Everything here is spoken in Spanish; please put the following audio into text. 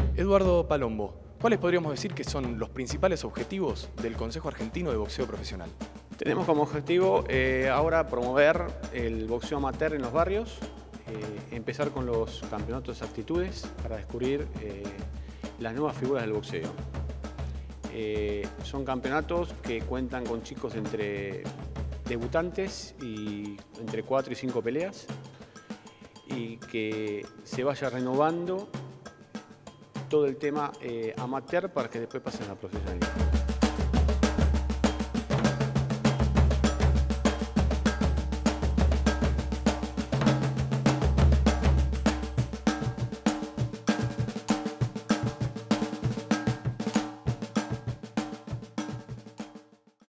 Eduardo Palombo, ¿cuáles podríamos decir que son los principales objetivos del Consejo Argentino de Boxeo Profesional? Tenemos como objetivo ahora promover el boxeo amateur en los barrios, empezar con los campeonatos de aptitudes para descubrir las nuevas figuras del boxeo. Son campeonatos que cuentan con chicos entre debutantes y entre 4 y 5 peleas y que se vaya renovando todo el tema amateur para que después pasen a la profesionalidad.